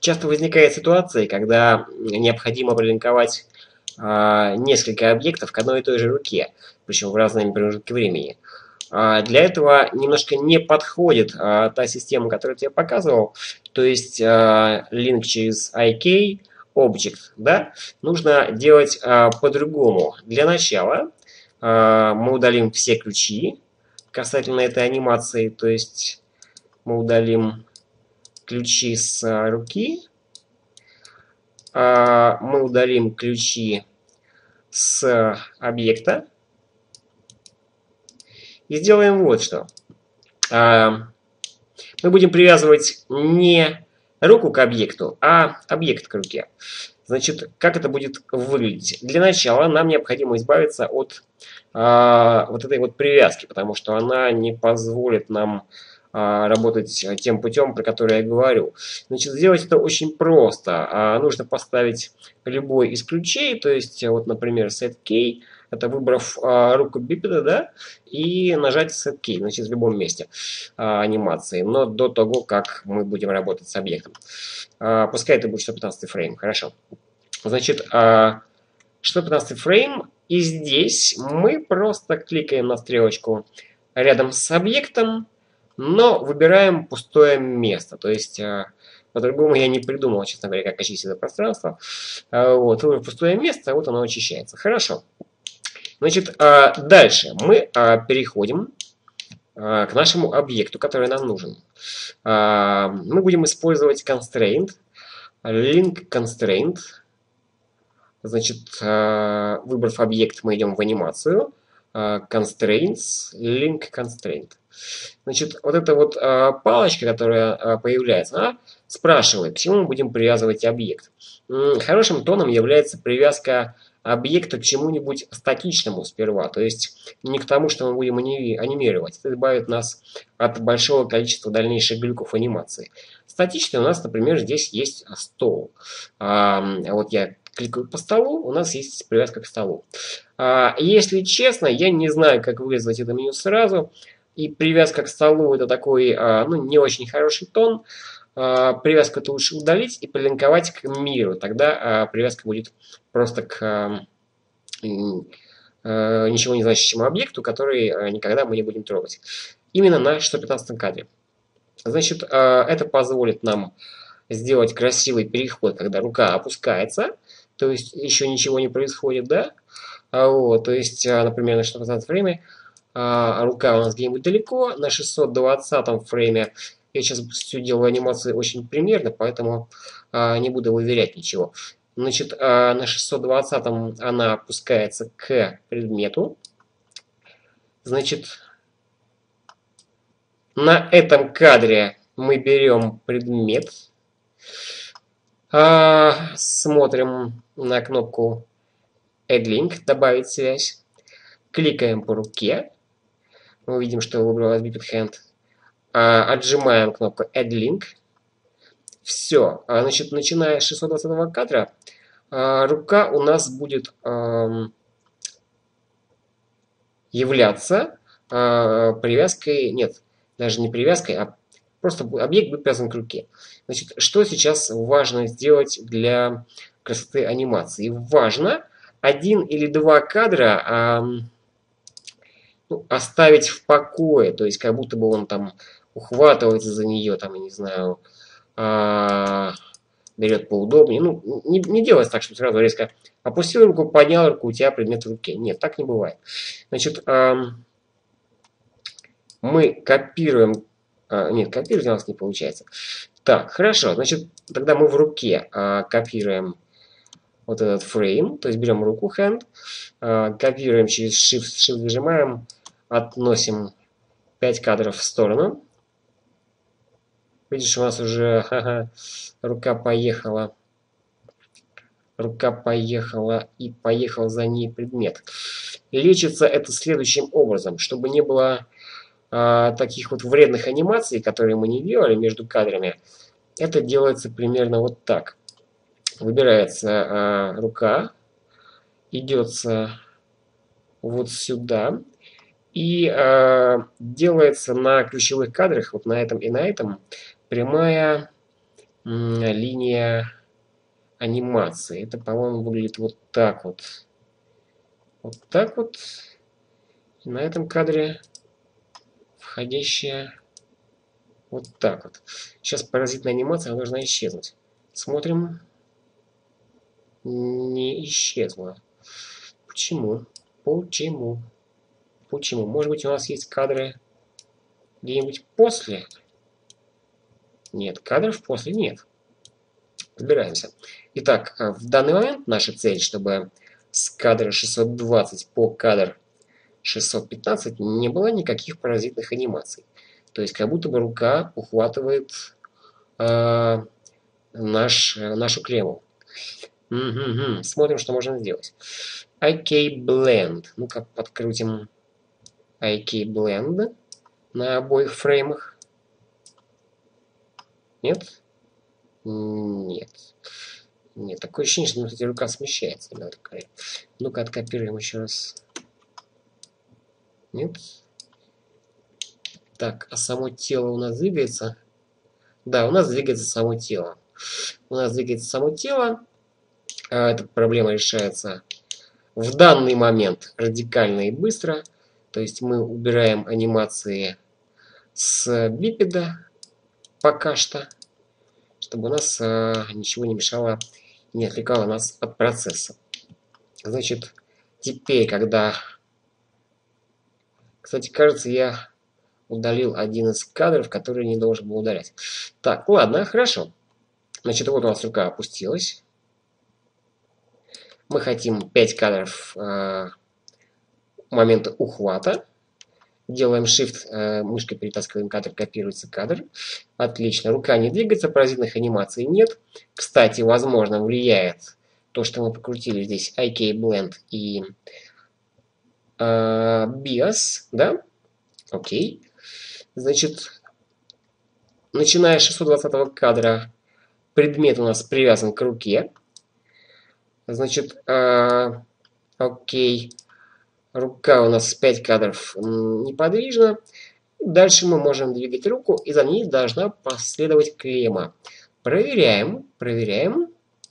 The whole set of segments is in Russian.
Часто возникает ситуация, когда необходимо прилинковать несколько объектов к одной и той же руке, причем в разные промежутки времени. Для этого немножко не подходит та система, которую я тебе показывал, то есть link через IK Object, да? Нужно делать по-другому. Для начала мы удалим все ключи касательно этой анимации, то есть мы удалим ключи с руки, мы удалим ключи с объекта и сделаем вот что. Мы будем привязывать не руку к объекту, а объект к руке. Значит, как это будет выглядеть? Для начала нам необходимо избавиться от вот этой вот привязки, потому что она не позволит нам работать тем путем, про который я говорю. Значит, сделать это очень просто. Нужно поставить любой из ключей, то есть, вот, например, set key, это выбрав руку бипеда, да, и нажать set key, значит, в любом месте анимации, но до того, как мы будем работать с объектом. Пускай это будет 115 фрейм, хорошо. Значит, 115 фрейм, и здесь мы просто кликаем на стрелочку рядом с объектом, но выбираем пустое место. То есть, по-другому я не придумал, честно говоря, как очистить это пространство. Вот, выбрав пустое место, вот оно очищается. Хорошо. Значит, дальше мы переходим к нашему объекту, который нам нужен. Мы будем использовать constraint, link constraint. Значит, выбрав объект, мы идем в анимацию. Constraints, link constraint. Значит, вот эта вот палочка, которая появляется, она спрашивает, к чему мы будем привязывать объект. Хорошим тоном является привязка объекта к чему-нибудь статичному сперва, то есть не к тому, что мы будем анимировать. Это избавит нас от большого количества дальнейших глюков анимации. Статичный у нас, например, здесь есть стол. Вот я кликаю по столу, у нас есть привязка к столу. Если честно, я не знаю, как вызвать это меню сразу. И привязка к столу это такой, ну, не очень хороший тон. Привязку это лучше удалить и прилинковать к миру. Тогда привязка будет просто к ничего не значащему объекту, который никогда мы не будем трогать. Именно на 115 кадре. Значит, это позволит нам сделать красивый переход, когда рука опускается, то есть еще ничего не происходит, да? Вот, то есть, например, на 115 фрейме рука у нас где-нибудь далеко, на 620 фрейме я сейчас все делаю анимацию очень примерно, поэтому не буду выверять ничего. Значит, на 620 она опускается к предмету. Значит, на этом кадре мы берем предмет, смотрим на кнопку Add Link, добавить связь, кликаем по руке, мы видим, что выбралась Biped Hand, отжимаем кнопку Add Link, все, значит, начиная с 620 кадра, рука у нас будет являться привязкой, нет, даже не привязкой, а просто объект будет привязан к руке. Значит, что сейчас важно сделать для красоты анимации? Важно 1 или 2 кадра оставить в покое, то есть как будто бы он там ухватывается за нее, там, я не знаю, берет поудобнее. Ну, не делать так, чтобы сразу резко опустил руку, поднял руку, у тебя предмет в руке. Нет, так не бывает. Значит, мы копируем. Нет, копировать у нас не получается. Так, хорошо. Значит, тогда мы в руке копируем вот этот фрейм, то есть берем руку hand, копируем через Shift зажимаем, относим 5 кадров в сторону. Видишь, у нас уже рука поехала. Рука поехала и поехал за ней предмет. Лечится это следующим образом, чтобы не было таких вот вредных анимаций, которые мы не делали между кадрами. Это делается примерно вот так. Выбирается рука, идется вот сюда и делается на ключевых кадрах, вот на этом и на этом, прямая линия анимации. Это, по-моему, выглядит вот так вот. Вот так вот. И на этом кадре входящая вот так вот. Сейчас паразитная анимация, она должна исчезнуть. Смотрим. Не исчезла. Почему? Почему? Почему? Может быть, у нас есть кадры где-нибудь после? Нет, кадров после нет. Разбираемся. Итак, в данный момент наша цель, чтобы с кадра 620 по кадр 615 не было никаких паразитных анимаций. То есть, как будто бы рука ухватывает нашу клемму. Смотрим, что можно сделать. IK Blend. Ну-ка, подкрутим IK Blend на обоих фреймах. Нет? Нет. Нет, такое ощущение, что, кстати, рука смещается. Ну-ка, откопируем еще раз. Нет? Так, а само тело у нас двигается? Да, у нас двигается само тело. У нас двигается само тело. Эта проблема решается в данный момент радикально и быстро. То есть мы убираем анимации с бипеда пока что, чтобы у нас ничего не мешало и не отвлекало нас от процесса. Значит, теперь, когда... Кстати, кажется, я удалил один из кадров, который не должен был удалять. Так, ладно, хорошо. Значит, вот у нас рука опустилась. Мы хотим 5 кадров момента ухвата. Делаем Shift, мышкой перетаскиваем кадр, копируется кадр. Отлично. Рука не двигается, паразитных анимаций нет. Кстати, возможно, влияет то, что мы покрутили здесь IK Blend и BIOS, да? Окей. Значит, начиная с 620 кадра, предмет у нас привязан к руке. Значит, окей. Рука у нас 5 кадров неподвижна. Дальше мы можем двигать руку, и за ней должна последовать клемма. Проверяем, проверяем.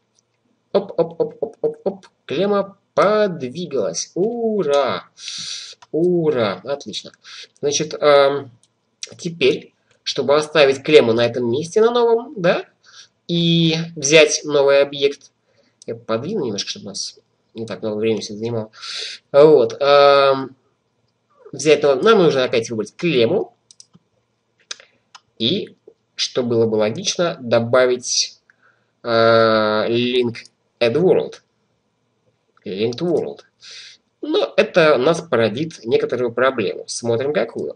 Оп. Клемма подвигалась. Ура! Ура! Отлично. Значит, теперь, чтобы оставить клемму на этом месте, на новом, да, и взять новый объект, я подвину немножко, чтобы у нас не так много времени все занимало. Вот. Взять, нам нужно опять выбрать клемму. И, что было бы логично, добавить link add world. Linked world. Но это нас породит некоторую проблему. Смотрим какую.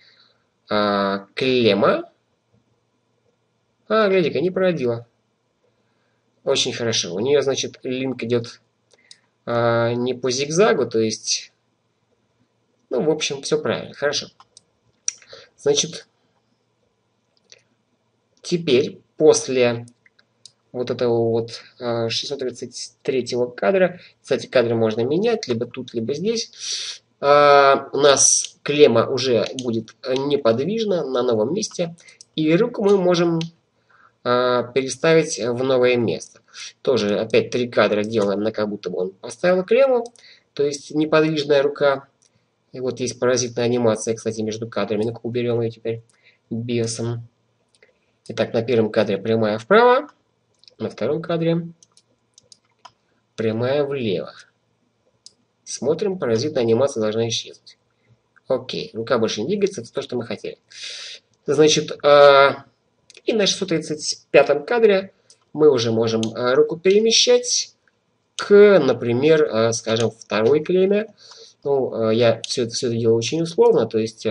Клемма. Гляди-ка, не породила. Очень хорошо. У нее, значит, линк идет не по зигзагу, то есть... Ну, в общем, все правильно. Хорошо. Значит, теперь, после вот этого вот 633 кадра, кстати, кадры можно менять, либо тут, либо здесь, у нас клемма уже будет неподвижна на новом месте, и руку мы можем переставить в новое место. Тоже опять 3 кадра делаем, на как будто бы он поставил клемму, то есть неподвижная рука. И вот есть паразитная анимация, кстати, между кадрами. Ну-ка, уберем ее теперь биосом. Итак, на первом кадре прямая вправо, на втором кадре прямая влево. Смотрим, паразитная анимация должна исчезнуть. Окей, рука больше не двигается, это то, что мы хотели. Значит, и на 635 кадре мы уже можем руку перемещать к, например, скажем, второй клемме. Ну, я все это делаю очень условно, то есть,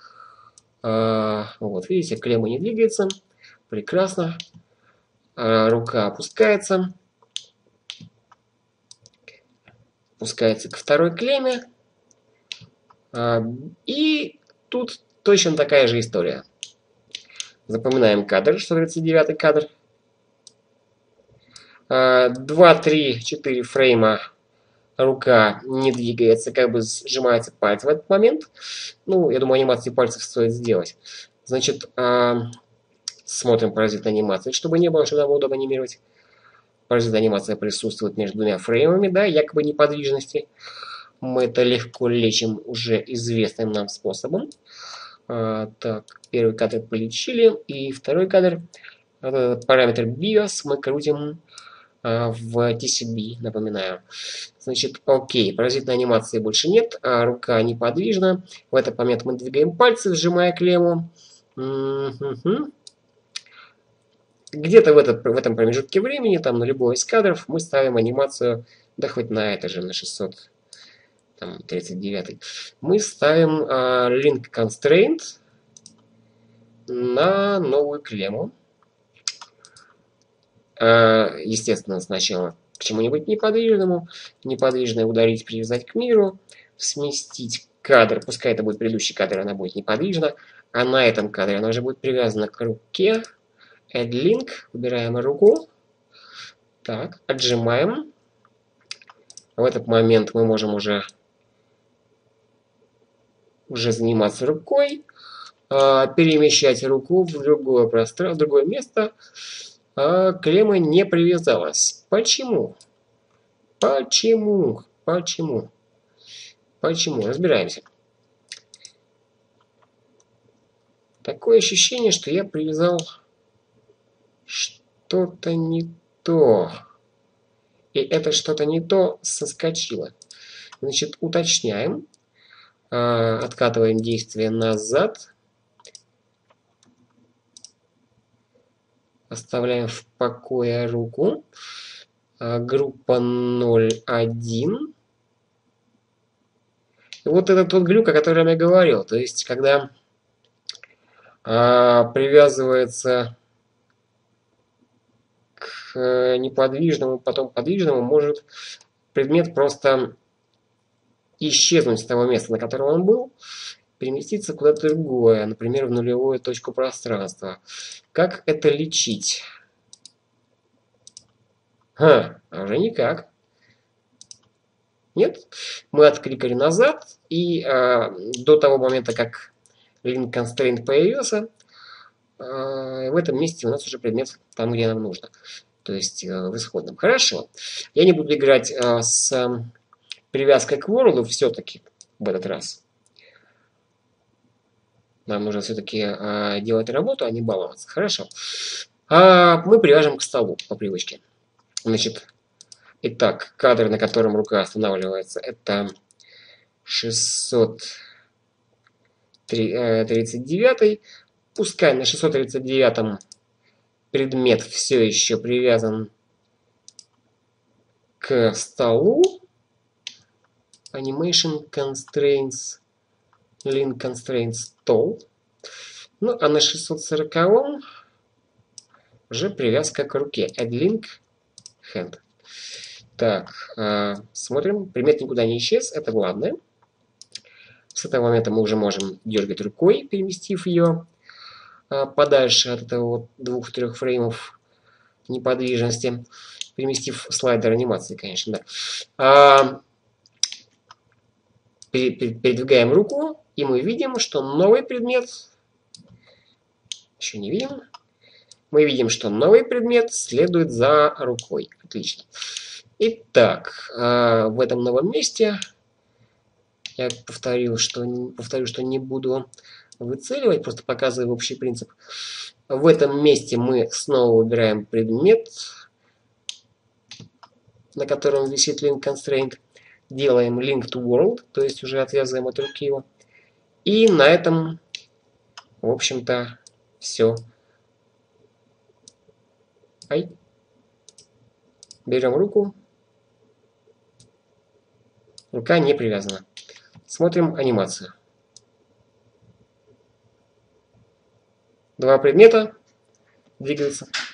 вот, видите, клемма не двигается. Прекрасно. Рука опускается. Опускается к второй клемме. И тут точно такая же история. Запоминаем кадр, 139 кадр. 2, 3, 4 фрейма. Рука не двигается, как бы сжимается пальцы в этот момент. Ну, я думаю, анимацию пальцев стоит сделать. Значит, Смотрим паразитные анимации, чтобы не было, что нам удобно анимировать. Паразитная анимация присутствует между двумя фреймами, да, якобы неподвижности. Мы это легко лечим уже известным нам способом. Так, первый кадр полечили, и второй кадр, параметр BIOS мы крутим в TCB, напоминаю. Значит, окей, паразитной анимации больше нет, рука неподвижна. В этот момент мы двигаем пальцы, сжимая клемму. Где-то в этом промежутке времени, там на любой из кадров, мы ставим анимацию, да хоть на это же, на 639. Мы ставим link constraint на новую клемму. Естественно, сначала к чему-нибудь неподвижному. Неподвижное ударить, привязать к миру. Сместить кадр. Пускай это будет предыдущий кадр, она будет неподвижна. А на этом кадре она уже будет привязана к руке. Add link. Выбираем руку. Так, отжимаем. В этот момент мы можем уже заниматься рукой. Перемещать руку в другое пространство, в другое место. Клемма не привязалась. Почему? Почему? Разбираемся. Такое ощущение, что я привязал что-то не то. И это что-то не то соскочило. Значит, уточняем. Откатываем действие назад. Оставляем в покое руку. Группа 0.1. И вот это тот глюк, о котором я говорил. То есть, когда привязывается к неподвижному, потом подвижному, может предмет просто исчезнуть с того места, на котором он был, переместиться куда-то другое, например, в нулевую точку пространства. Как это лечить? А уже никак. Нет? Мы откликали назад, и до того момента, как link constraint появился, в этом месте у нас уже предмет там, где нам нужно. То есть в исходном. Хорошо. Я не буду играть с привязкой к world все-таки в этот раз. Нам нужно все-таки делать работу, а не баловаться. Хорошо. Мы привяжем к столу по привычке. Значит, итак, кадр, на котором рука останавливается, это 639. Пускай на 639 предмет все еще привязан к столу. Animation Constraints, Link Constraints Stall. Ну, а на 640 уже привязка к руке. Add Link Hand. Так, смотрим. Предмет никуда не исчез. Это главное. С этого момента мы уже можем дергать рукой, переместив ее подальше от этого 2-3 фреймов неподвижности. Переместив слайдер анимации, конечно, да. Передвигаем руку, и мы видим, что новый предмет... Еще не видим. Мы видим, что новый предмет следует за рукой. Отлично. Итак, в этом новом месте я повторю, что не буду выцеливать, просто показываю общий принцип. В этом месте мы снова выбираем предмет, на котором висит link constraint. Делаем link to world, то есть уже отвязываем от руки его. И на этом, в общем-то, все. Берем руку. Рука не привязана. Смотрим анимацию. Два предмета двигаются.